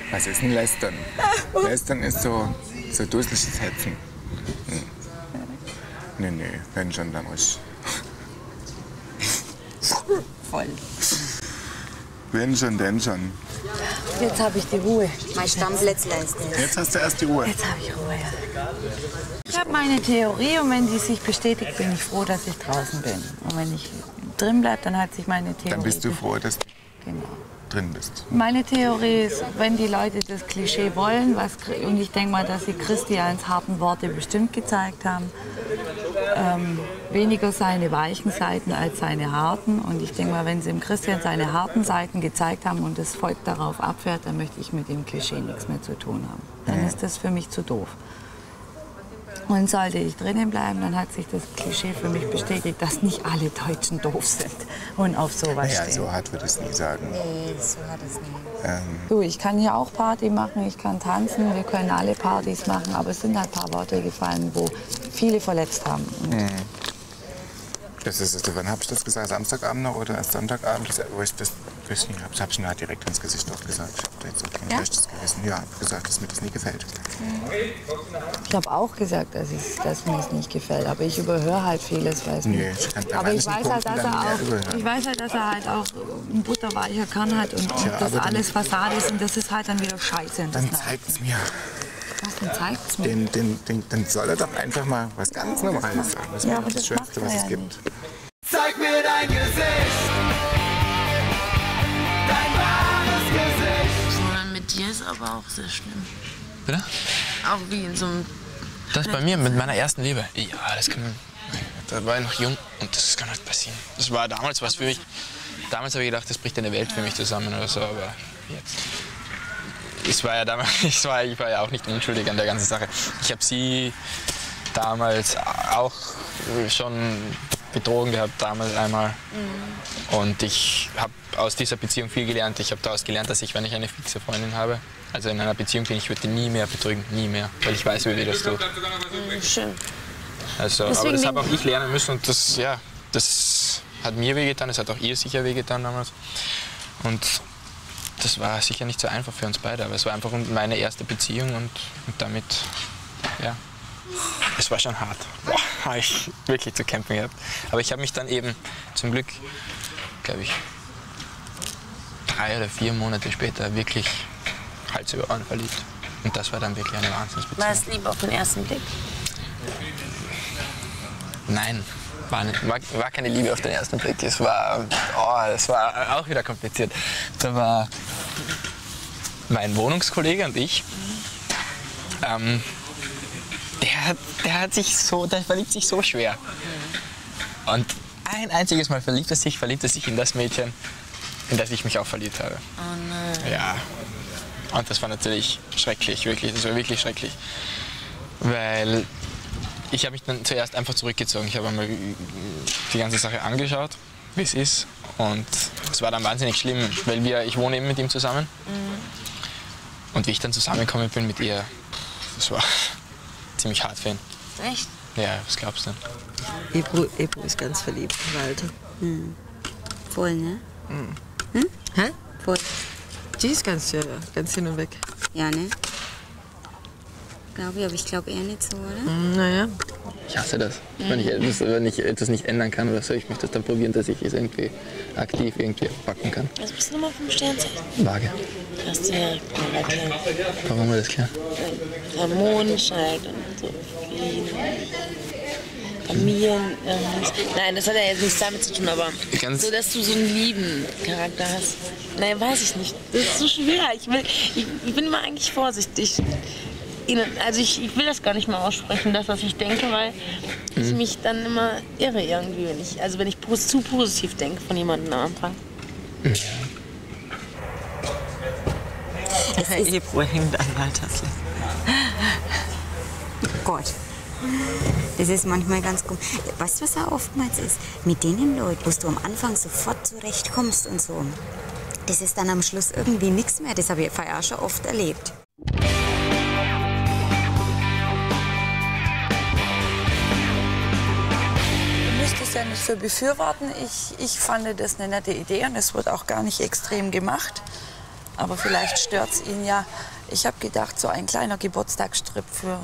Was ist ein Lästern? Lästern ist so dusseliges Hetzen. Nee, wenn schon, dann muss. Voll. Wenn schon, denn schon. Jetzt habe ich die Ruhe. Mein Stammplätzler ist das. Jetzt hast du erst die Ruhe. Jetzt habe ich Ruhe. Ich habe meine Theorie und wenn die sich bestätigt, bin ich froh, dass ich draußen bin. Und wenn ich drin bleibe, dann hat sich meine Theorie... Dann bist du froh, dass du genau. drin bist. Meine Theorie ist, wenn die Leute das Klischee wollen, und ich denke mal, dass sie Christians harten Worte bestimmt gezeigt haben, weniger seine weichen Seiten als seine harten. Und ich denke mal, wenn sie im Christian seine harten Seiten gezeigt haben und das Volk darauf abfährt, dann möchte ich mit dem Klischee nichts mehr zu tun haben. Dann ist das für mich zu doof. Und sollte ich drinnen bleiben, dann hat sich das Klischee für mich bestätigt, dass nicht alle Deutschen doof sind und auf sowas stehen. Ja, so hart würde ich es nie sagen. Nee, so hat es nie. Du, ich kann hier auch Party machen, ich kann tanzen, wir können alle Partys machen, aber es sind halt ein paar Worte gefallen, wo viele verletzt haben. Wann habe ich das gesagt? Samstagabend noch oder erst Sonntagabend? Wo ich das habe ich mir halt direkt ins Gesicht auch gesagt. Ich habe da jetzt auch kein schlechtes Gewissen. Ja, habe gesagt, dass mir das nie gefällt. Ich habe auch gesagt, dass mir es nicht gefällt, aber ich überhöre halt vieles, weiß nicht. Nee, aber ich weiß halt, dass er auch ein butterweicher Kerl hat und das alles Fassade ist und das ist halt dann wieder scheiße. Dann zeigt es mir. Was denn zeigt's mir? Dann soll er doch einfach mal was ganz Normales sagen. Das ist aber das Schönste, was es gibt. Zeig mir dein Gesicht, dein wahres Gesicht. Mit dir ist aber auch sehr schlimm. Bitte? Auch wie in so einem... Das bei mir, mit meiner ersten Liebe. Ja, das kann... Da war ich noch jung und das kann halt passieren. Das war damals was für mich... Damals habe ich gedacht, das bricht eine Welt für mich zusammen oder so, aber jetzt... Ich war ja damals, ich war ja auch nicht unschuldig an der ganzen Sache. Ich habe sie damals auch schon betrogen gehabt, damals einmal. Und ich habe aus dieser Beziehung viel gelernt. Ich habe daraus gelernt, dass ich, wenn ich eine fixe Freundin habe, also in einer Beziehung bin, ich würde die nie mehr betrügen, nie mehr. Weil ich weiß, wie das tut. Schön. Also, aber das habe auch ich lernen müssen und das, ja, das hat mir wehgetan, das hat auch ihr sicher wehgetan damals. Und das war sicher nicht so einfach für uns beide, aber es war einfach meine erste Beziehung und damit, ja, es war schon hart. Boah, habe ich wirklich zu kämpfen gehabt. Aber ich habe mich dann eben zum Glück, glaube ich, 3 oder 4 Monate später wirklich Hals über Ohren verliebt. Und das war dann wirklich eine Wahnsinnsbeziehung. War es Liebe auf den ersten Blick? Nein. War keine Liebe auf den ersten Blick. Es war auch wieder kompliziert. Da war mein Wohnungskollege und ich. Der verliebt sich so schwer. Und ein einziges Mal verliebt er sich in das Mädchen, in das ich mich auch verliebt habe. Oh nein. Ja. Und das war natürlich schrecklich, wirklich. Das war wirklich schrecklich. Weil ich habe mich dann zuerst einfach zurückgezogen. Ich habe einmal die ganze Sache angeschaut, wie es ist. Und es war dann wahnsinnig schlimm, weil ich wohne eben mit ihm zusammen. Und wie ich dann zusammengekommen bin mit ihr, das war ziemlich hart für ihn. Echt? Ja, was glaubst du denn? Ebru ist ganz verliebt in Walter. Voll, ne? Hä? Voll. Die ist ganz hin und weg. Ja, ne? Glaube ich, aber ich glaube eher nicht so, oder? Naja. Ich hasse das. Wenn ich etwas nicht ändern kann oder so, ich möchte das dann probieren, dass ich es irgendwie aktiv irgendwie packen kann. Was bist du nochmal vom Sternzeichen? Waage. Hast du ja klar. Warum war das klar? Harmonisch halt und so Frieden. Familien. Nein, das hat ja jetzt nichts damit zu tun, aber so, dass du so einen lieben Charakter hast. Nein, weiß ich nicht. Das ist so schwer. Ich bin immer eigentlich vorsichtig. Also ich will das gar nicht mal aussprechen, das, was ich denke, weil ich mich dann immer irre irgendwie, wenn ich zu positiv denke von jemandem am Anfang. Ebru hängt an Walters Lippen. Gott. Das ist manchmal ganz komisch. Weißt du, was auch oftmals ist? Mit denen Leuten, wo du am Anfang sofort zurechtkommst und so. Das ist dann am Schluss irgendwie nichts mehr. Das habe ich vorher auch schon oft erlebt. Ja nicht für befürworten. Ich fand das eine nette Idee und es wird auch gar nicht extrem gemacht. Aber vielleicht stört es ihn ja. Ich habe gedacht, so ein kleiner Geburtstagsstrip für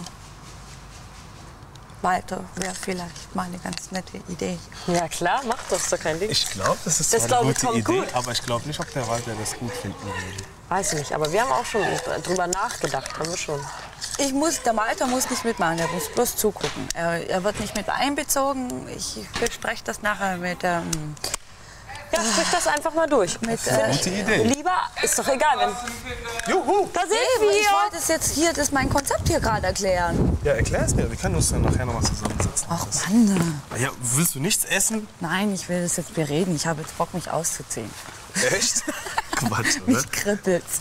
Walter wäre vielleicht mal eine ganz nette Idee. Ja klar, mach das, ist doch kein Ding. Ich glaube, das ist zwar eine gute Idee, aber ich glaube nicht, ob der Walter das gut finden würde. Weiß ich nicht, aber wir haben auch schon drüber nachgedacht, haben wir schon. Der Walter muss nicht mitmachen, er muss bloß zugucken. Er wird nicht mit einbezogen. Ich bespreche das nachher mit Ja, sprich das einfach mal durch. Das ist eine gute Idee. Lieber, ist doch egal, wenn... Juhu! Da sind wir! Ich wollte es jetzt hier, mein Konzept hier gerade erklären. Ja, erklär es mir. Wir können uns dann nachher noch mal zusammensetzen. Ach Mann. Ja, willst du nichts essen? Nein, ich will das jetzt bereden. Ich habe jetzt Bock, mich auszuziehen. Echt? Quatsch, oder? Mich kribbelt's.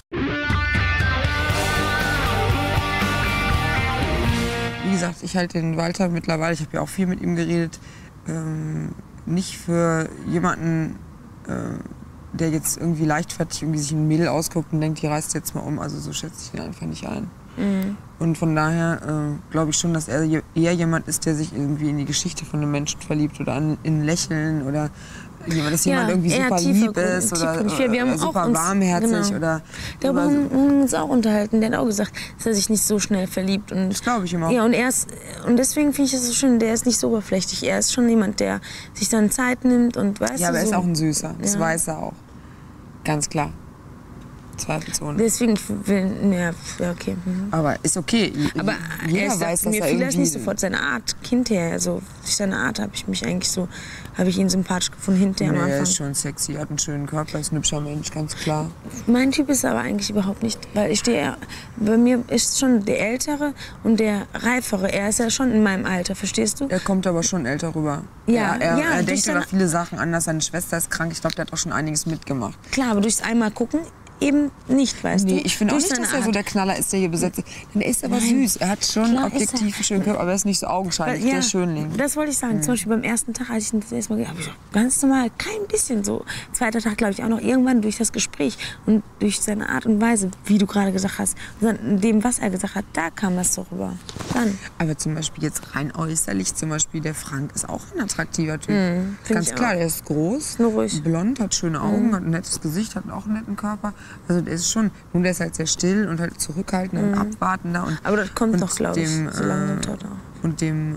Wie gesagt, ich halte den Walter mittlerweile, ich habe ja auch viel mit ihm geredet, nicht für jemanden, der jetzt irgendwie leichtfertig irgendwie sich ein Mädel ausguckt und denkt, die reißt jetzt mal um. Also so schätze ich ihn einfach nicht ein. Mhm. Und von daher glaube ich schon, dass er eher jemand ist, der sich irgendwie in die Geschichte von einem Menschen verliebt oder in Lächeln oder dass jemand irgendwie super lieb ist oder super warmherzig. Oder darüber haben wir uns auch unterhalten. Der hat auch gesagt, dass er sich nicht so schnell verliebt. Und das glaube ich immer. Ja, und deswegen finde ich es so schön, der ist nicht so oberflächlich. Er ist schon jemand, der sich dann Zeit nimmt und weiß. Ja, aber er ist auch ein Süßer. Das weiß er auch. Ganz klar. Zweifelsohne. Deswegen ja, okay. Mhm. Aber ist okay. Aber jeder weiß, dass mir er fiel irgendwie... das nicht sofort seine Art hinterher. Also durch seine Art habe ich ihn sympathisch gefunden hinterher am Anfang. Er ist schon sexy, hat einen schönen Körper, ist ein hübscher Mensch, ganz klar. Mein Typ ist aber eigentlich überhaupt nicht, weil bei mir ist schon der Ältere und der Reifere. Er ist ja schon in meinem Alter, verstehst du? Er kommt aber schon älter rüber. Ja, er denkt über viele Sachen anders. Seine Schwester ist krank, ich glaube, der hat auch schon einiges mitgemacht. Klar, aber durchs einmal gucken eben nicht, weißt du? Nee, ich finde auch nicht, dass er so der Knaller ist, der hier besetzt ist. Denn er ist aber süß. Er hat schon objektiv einen schönen Körper, aber er ist nicht so augenscheinlich, der Schönling. Das wollte ich sagen. Zum Beispiel beim ersten Tag, als ich ihn das erste Mal gesehen habe, ich gesagt, ganz normal, kein bisschen so. Zweiter Tag, glaube ich, auch noch irgendwann durch das Gespräch und durch seine Art und Weise, wie du gerade gesagt hast, und dann dem, was er gesagt hat, da kam das so rüber. Dann. Aber zum Beispiel jetzt rein äußerlich, zum Beispiel der Frank ist auch ein attraktiver Typ. Ganz klar, der ist groß, blond, hat schöne Augen, hat ein nettes Gesicht, hat auch einen netten Körper. Also der ist schon, nun der ist halt sehr still und halt zurückhaltend und abwartender. Und, aber das kommt doch, glaube ich, so lange tot auch. Und dem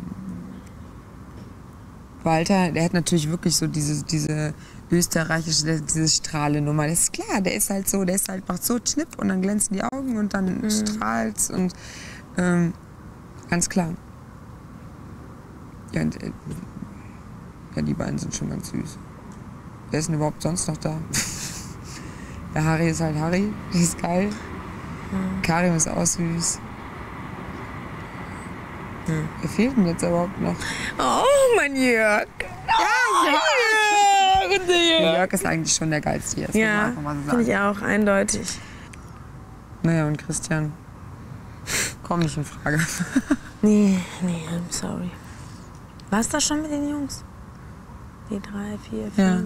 Walter, der hat natürlich wirklich so diese österreichische, diese Strahle-Nummer. Das ist klar, der ist halt so, macht so Schnipp und dann glänzen die Augen und dann strahlt's und ganz klar. Ja, und, die beiden sind schon ganz süß. Wer ist denn überhaupt sonst noch da? Der Harry ist halt Harry, das ist geil. Karim ist auch süß. Wer fehlt denn jetzt überhaupt noch? Oh, mein Jörg! Der Jörg ist eigentlich schon der geilste hier. Ja, finde ich auch, eindeutig. Naja, und Christian, komm nicht in Frage. Nee, I'm sorry. War's das schon mit den Jungs? Die 3, 4, 5? Ja.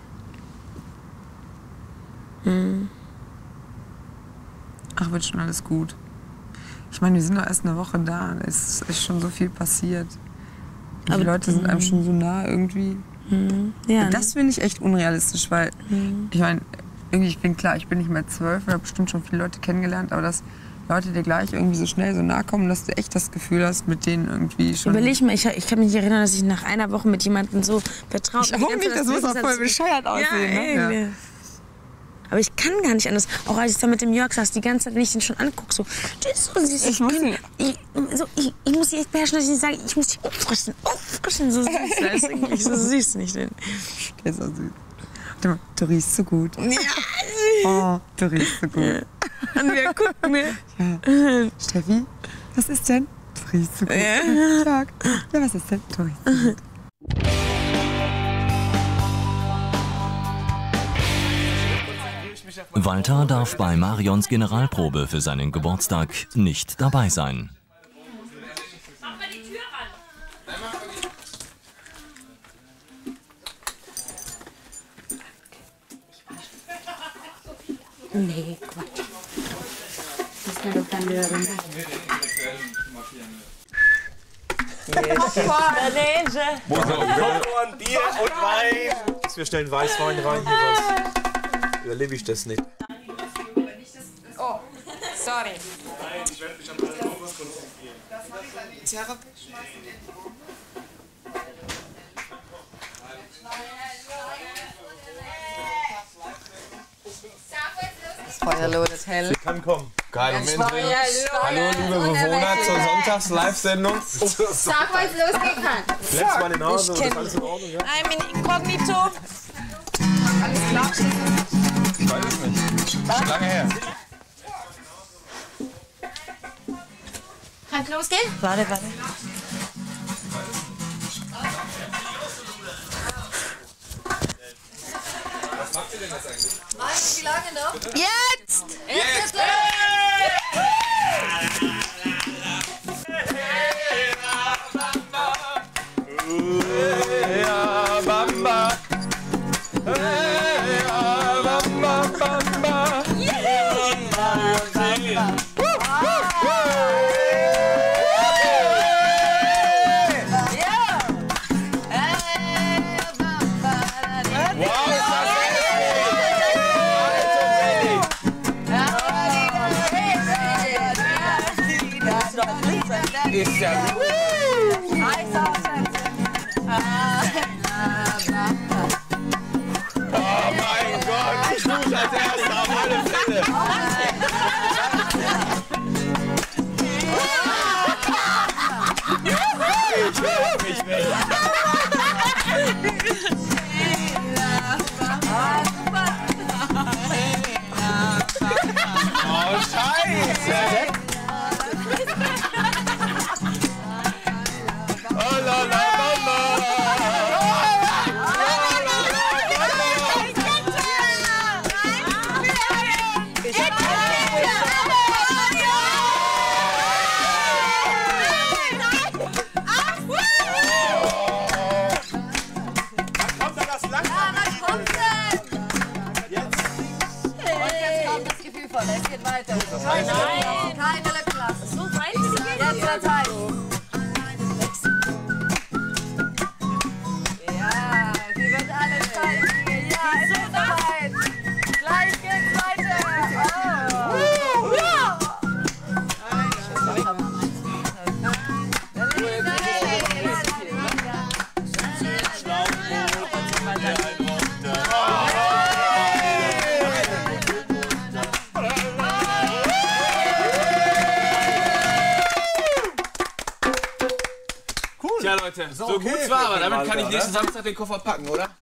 Ach, wird schon alles gut. Ich meine, wir sind doch erst eine Woche da. Es ist schon so viel passiert. Und die Leute sind einem schon so nah irgendwie. Ja, das finde ich echt unrealistisch, weil ich meine, irgendwie, ich bin klar, ich bin nicht mehr 12, ich habe bestimmt schon viele Leute kennengelernt, aber dass Leute dir gleich irgendwie so schnell so nahe kommen, dass du echt das Gefühl hast, mit denen irgendwie schon... Überleg mal, ich kann mich nicht erinnern, dass ich nach einer Woche mit jemandem so vertraut... Ich auch nicht, das muss auch voll bescheuert aussehen. Ja, ne? Ja. Aber ich kann gar nicht anders. Auch als ich da mit dem Jörg saß, die ganze Zeit, wenn ich den schon angucke, so, das ist so süß. Ich muss die echt beherrschen, dass ich nicht sage, ich muss dich auffrischen. So süß. Das ist eigentlich so süß, nicht denn? Der ist so süß. Du riechst so gut. Ja. Oh, du riechst so gut. Ja. Und wer guckt mir? Ja. Steffi, was ist denn? Du riechst so gut. Ja. Tag. Ja, was ist denn? Du riechst so gut. Walter darf bei Marions Generalprobe für seinen Geburtstag nicht dabei sein. Mach mal die Tür ran. Nee, Quatsch. Das kann doch dann hören. Popcorn, Bier und Wein. Wir stellen Weißwein rein hier, sonst überlebe ich das nicht. Oh, sorry. Nein, ich werde mich an meine Fokus konzentrieren. Tiara. Das Feuer lodert hell. Sie kann kommen. Geil, Moment. Hallo, liebe Bewohner zur Sonntags-Live-Sendung. Sag, wann es losgehen kann. Lässt mal den Hause, ist alles in Ordnung, ja? I'm in Inkognito. Alles klar? Ich weiß es nicht. Schon lange her. Kann es losgehen? Warte. Was macht ihr denn jetzt eigentlich? Wie lange noch? Jetzt! Jetzt! Hey, ja, Bamba. Hey, ja, Bamba, Bamba. Ist ja gut. Oh mein Gott, ich muss als Erster auf alle Fälle. Ich werf mich weg. Oh Scheiße. Oh la la mama. Es geht weiter. Nein, keine Klasse. So weit ist es. Jetzt wird's heiß. Ja, sie wird alles zeigen. Ja, es ist soweit. Gleich geht's weiter. Oh. Ja. Tja Leute, so gut war, aber damit kann ich nächsten Samstag den Koffer packen, oder?